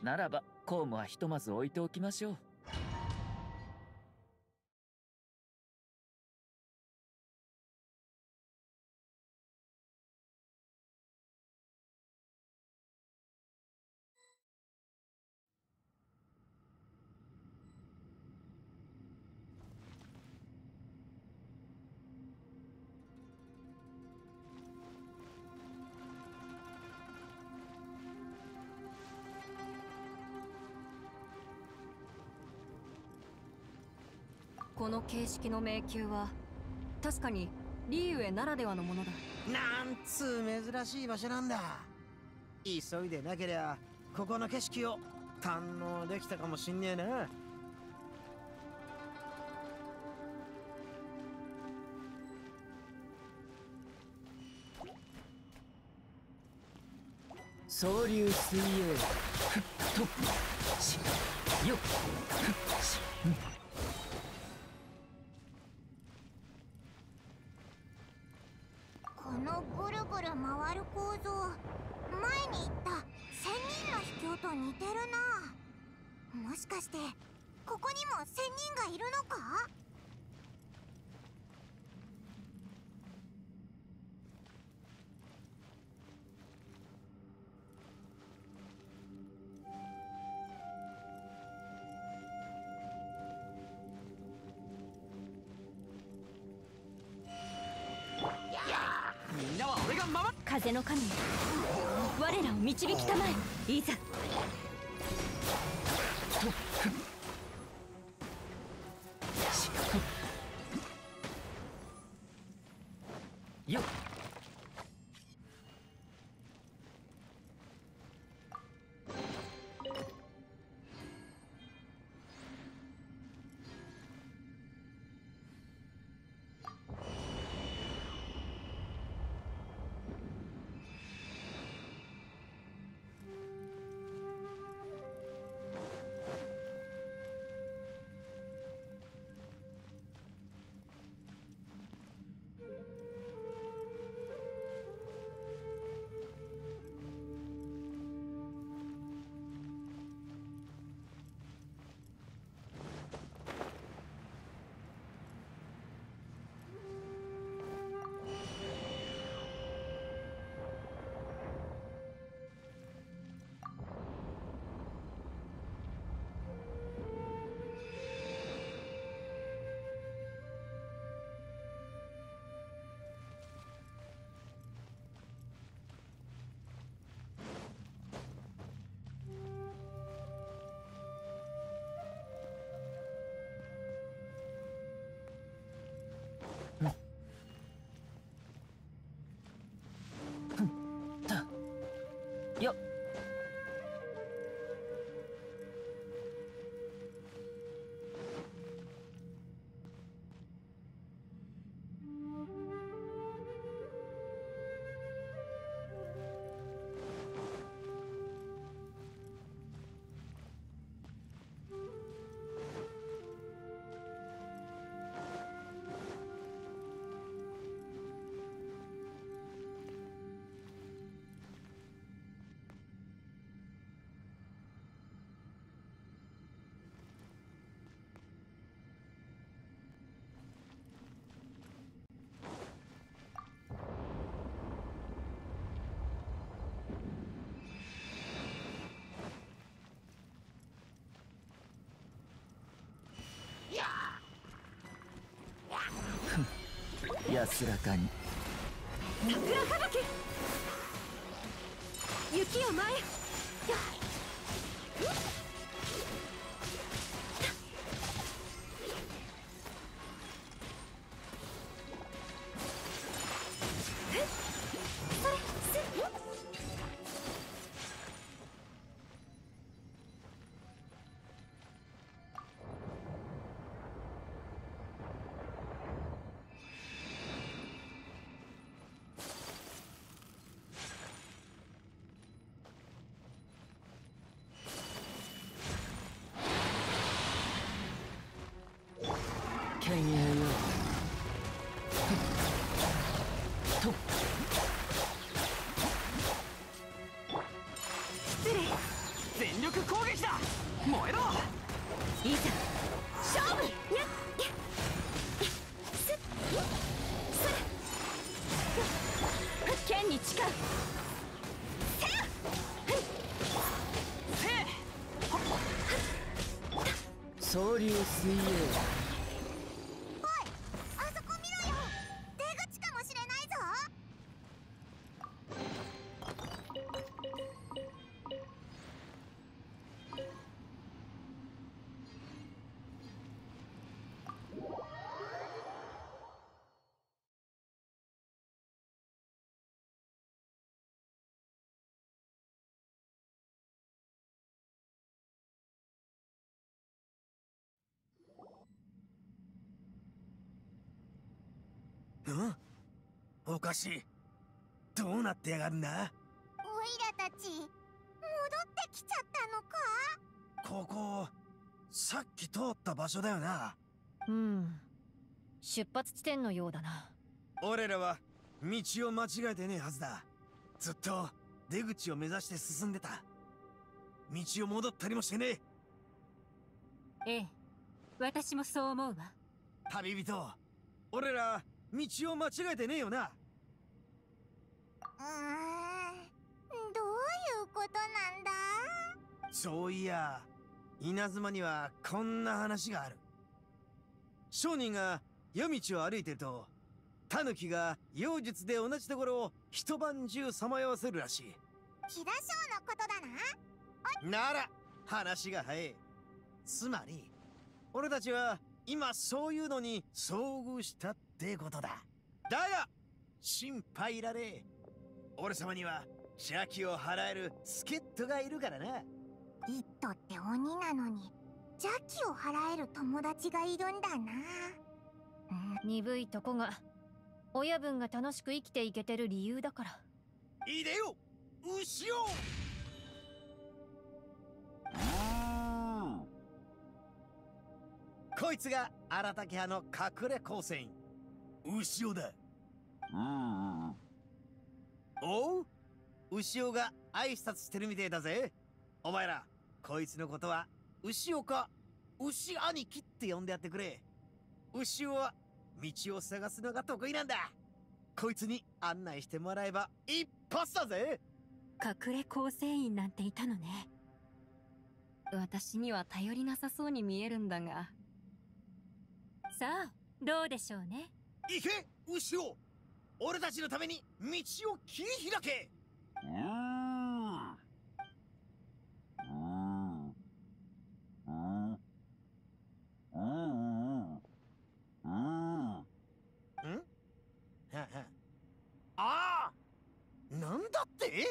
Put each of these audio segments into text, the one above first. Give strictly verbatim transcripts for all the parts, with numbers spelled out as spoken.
ならば公務はひとまず置いておきましょう。 この形式の迷宮は確かにリーウェならではのものだ。 なんつう珍しい場所なんだ。急いでなけりゃここの景色を堪能できたかもしんねえな。 総流水泳ふっとしよっふっしん。 このぐるぐる回る構造、前に言った仙人の秘境と似てるな。もしかしてここにも仙人がいるのか？ みんなは俺が守る。 風の神よ、我らを導きたまえ。いざ。 よっ。よっ。安らかに。 桜吹雪雪を前へ。 犬猿よ。と失礼。全力攻いざ勝負。やっすっす剣に誓う。せや総流水泳。 おい、あそこ見ろよ。出口かもしれないぞ。 ん？おかしい。どうなってやがるんだ？ オイラたち戻ってきちゃったのか？ ここさっき通った場所だよな。 うん、出発地点のようだな。 俺らは道を間違えてねえはずだ。ずっと出口を目指して進んでた。道を戻ったりもしてねえ。 ええ、私もそう思うわ。 旅人、俺ら道を間違えてねえよな。 うーん、どういうことなんだ？ そういや、稲妻にはこんな話がある。商人が夜道を歩いてると、タヌキが妖術で同じところを一晩中さまよわせるらしい。 キダショウのことだな。 なら話が早い。つまり俺たちは今そういうのに遭遇したってことだ。だが心配いらねえ。俺様には邪気を払える助っ人がいるからな。 リットって鬼なのに邪気を払える友達がいるんだな。 鈍いとこが親分が楽しく生きていけてる理由だから。 いでよ牛を。こいつが荒竹派の隠れ構成員牛尾だ。おう、牛尾が挨拶してるみてえだぜ。お前らこいつのことは牛尾か牛兄貴って呼んでやってくれ。牛尾は道を探すのが得意なんだ。こいつに案内してもらえば一発だぜ。 隠れ構成員なんていたのね。私には頼りなさそうに見えるんだが。さあどうでしょうね。 行け牛尾、俺たちのために道を切り開け。ああ、なんだって？ どう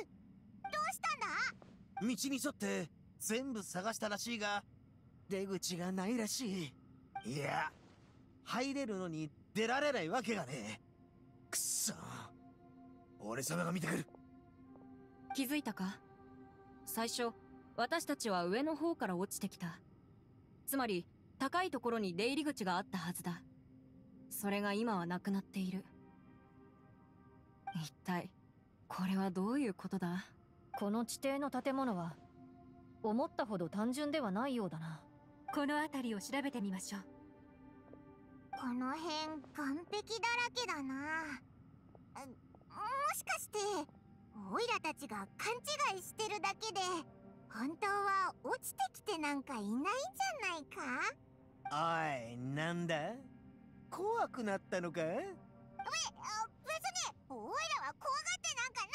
したんだ？ 道に沿って全部探したらしいが出口がないらしい。いや、入れるのに出られないわけがねえ。くっそ、俺様が見てくる。 気づいたか？最初私たちは上の方から落ちてきた。つまり高いところに出入り口があったはずだ。それが今はなくなっている。一体これはどういうことだ？この地底の建物は思ったほど単純ではないようだな。この辺りを調べてみましょう。 この辺岸壁だらけだな。もしかしてオイラたちが勘違いしてるだけで本当は落ちてきてなんかいないんじゃないか？ おい、なんだ？怖くなったのか？ え、別にオイラは怖がってなんか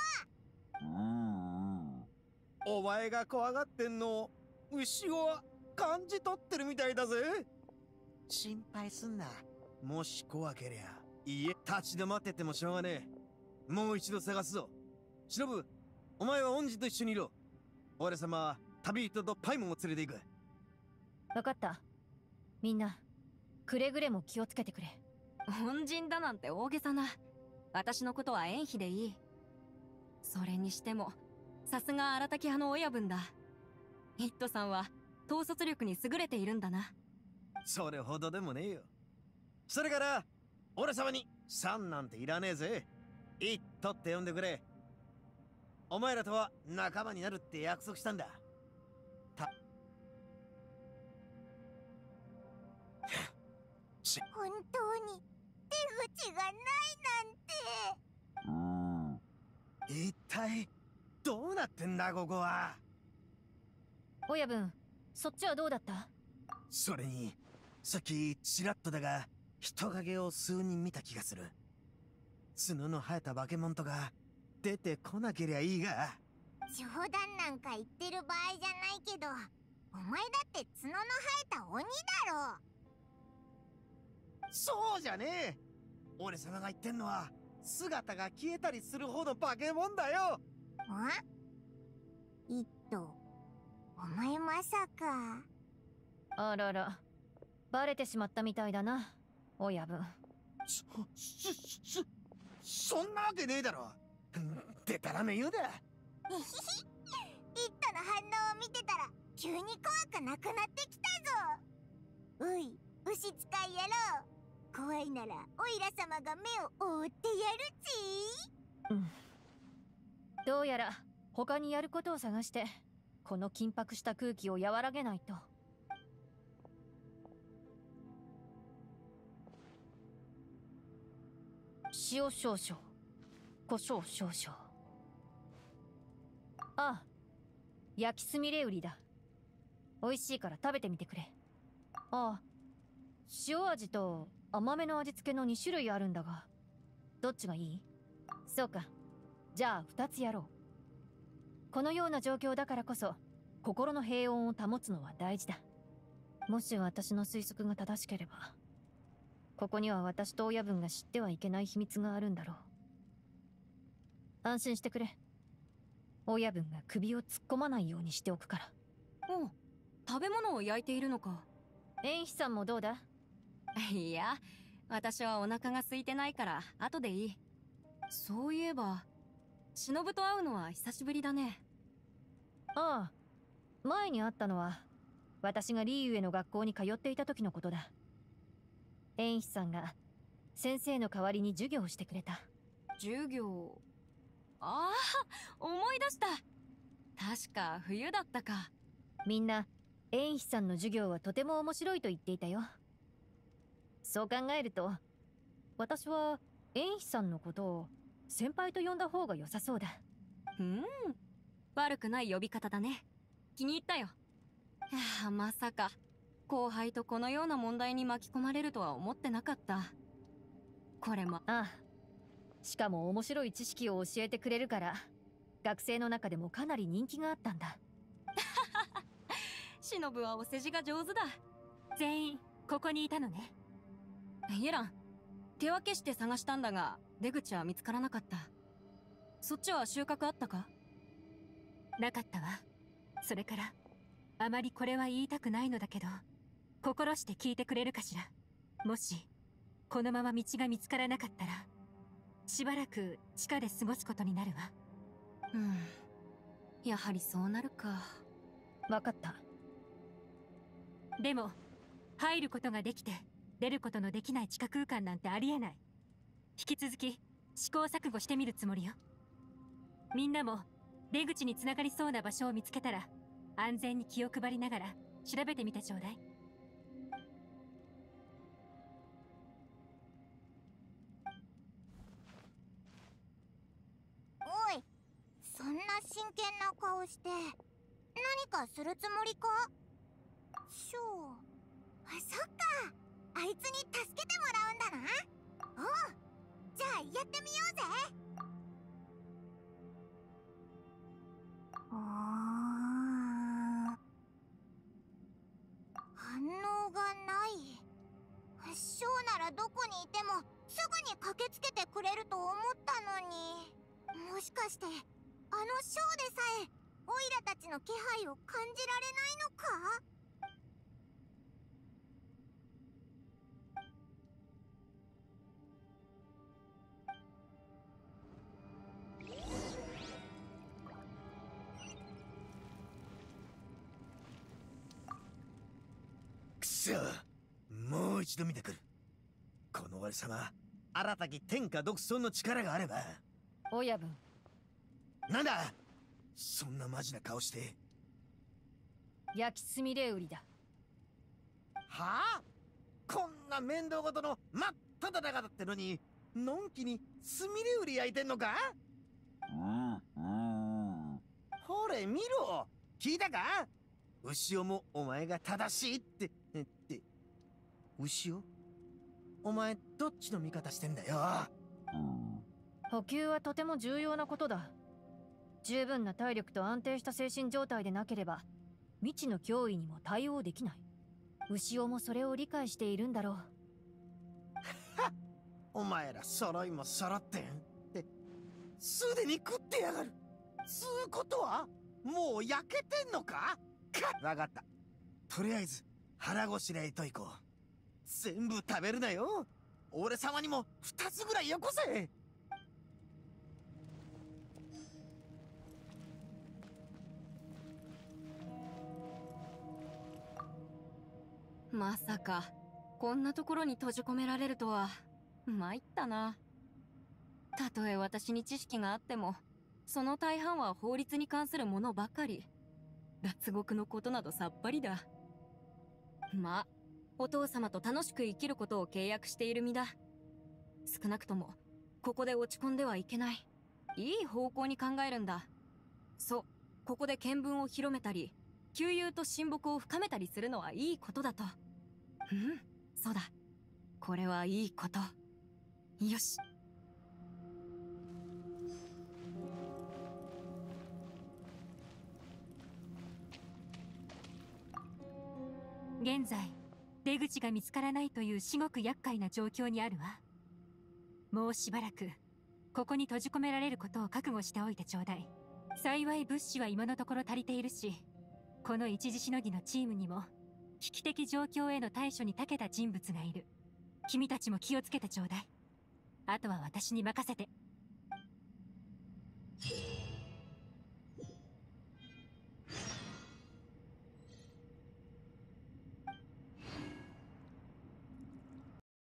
ないぞ。 お前が怖がってんの牛尾は感じ取ってるみたいだぜ。心配すんな。もし怖けりゃ家立ち止まっててもしょうがねえ。もう一度探すぞ。忍、お前は恩人と一緒にいろ。俺様は旅人とパイモンを連れて行く。 分かった。みんなくれぐれも気をつけてくれ。恩人だなんて大げさな。私のことは縁日でいい。それにしてもさすが荒滝派の親分だ。ヒットさんは統率力に優れているんだな。 それほどでもねえよ。それから俺様にさんなんていらねえぜ。イットって呼んでくれ。お前らとは仲間になるって約束したんだ。た本当に出口がないなんて。 一体どうなってんだここは。 親分、そっちはどうだった？ それにさっきちらっとだが人影を数人見た気がする。角の生えた化け物とか出てこなけりゃいいが。 冗談なんか言ってる場合じゃないけど、お前だって角の生えた鬼だろ。 そうじゃねえ。俺様が言ってんのは姿が消えたりするほど化け物だよ。 あ？一頭、お前まさか。 あらら、バレてしまったみたいだな、親分。 そ、そ、そ、そんなわけねえだろ。でたらめ言うだ。 えひひ、一頭の反応を見てたら急に怖くなくなってきたぞ。おい、牛使い野郎。怖いならオイラ様が目を覆ってやるち。 うん。どうやら他にやることを探してこの緊迫した空気を和らげないと。塩少々、胡椒少々。ああ、焼きすみれ売りだ。美味しいから食べてみてくれ。ああ、塩味と甘めの味付けのに種類あるんだが、どっちがいい？そうか、じゃあふたつやろう。このような状況だからこそ心の平穏を保つのは大事だ。もし私の推測が正しければ、ここには私と親分が知ってはいけない秘密があるんだろう。安心してくれ。親分が首を突っ込まないようにしておくから。 おう、食べ物を焼いているのか。 縁妃さんもどうだ？ いや、私はお腹が空いてないから後でいい。そういえば忍と会うのは久しぶりだね。 ああ、前に会ったのは私がリーユへの学校に通っていた時のことだ。縁妃さんが先生の代わりに授業をしてくれた。 授業？ああ、思い出した。確か冬だったか。 みんな縁妃さんの授業はとても面白いと言っていたよ。そう考えると私は縁妃さんのことを先輩と呼んだ方が良さそうだ。 うん、悪くない呼び方だね。気に入ったよ。いや、まさか後輩とこのような問題に巻き込まれるとは思ってなかった。これも。 ああ、しかも面白い知識を教えてくれるから学生の中でもかなり人気があったんだ。 忍はお世辞が上手だ。 全員ここにいたのね。 イエラン、手分けして探したんだが出口は見つからなかった。そっちは収穫あったか？ なかったわ。それからあまりこれは言いたくないのだけど、心して聞いてくれるかしら。もしこのまま道が見つからなかったらしばらく地下で過ごすことになるわ。 うん、やはりそうなるか。 分かった。 でも入ることができて出ることのできない地下空間なんてありえない。引き続き試行錯誤してみるつもりよ。みんなも出口につながりそうな場所を見つけたら安全に気を配りながら調べてみてちょうだい。 おい、そんな真剣な顔して何かするつもりか？しょう、あ、そっか、あいつに助けてもらうんだな。おう、じゃあやってみようぜ。あー、反応がない。ショーならどこにいてもすぐに駆けつけてくれると思ったのに、もしかしてあのショーでさえオイラたちの気配を感じられないのか？ くそ、もう一度見てくる。この俺様、新たき天下独尊の力があれば。 親分、 なんだそんなマジな顔して。 焼きすみれ売りだ。 はあ、こんな面倒事の真っ只中だってのに、のんきにすみれ売り焼いてんのか？ほれ見ろ、聞いたか？牛尾もお前が正しいってって。牛尾、お前どっちの味方してんだよ。 補給はとても重要なことだ。十分な体力と安定した精神状態でなければ未知の脅威にも対応できない。牛尾もそれを理解しているんだろう。 お前ら揃いも揃ってんってすでに食ってやがる。つうことはもう焼けてんのか？かわかった。とりあえず腹ごしらえといこう。全部食べるなよ。俺様にも二つぐらいよこせ。 まさかこんなところに閉じ込められるとは。参ったな。たとえ私に知識があってもその大半は法律に関するものばかり。脱獄のことなどさっぱりだ。まあお父様と楽しく生きることを契約している身だ。少なくともここで落ち込んではいけない。いい方向に考えるんだ。そう、ここで見聞を広めたり旧友と親睦を深めたりするのはいいことだと。うん、そうだ、これはいいこと。よし。 現在出口が見つからないという至極厄介な状況にあるわ。もうしばらくここに閉じ込められることを覚悟しておいてちょうだい。幸い物資は今のところ足りているし、この一時しのぎのチームにも危機的状況への対処に長けた人物がいる。君たちも気をつけてちょうだい。あとは私に任せて。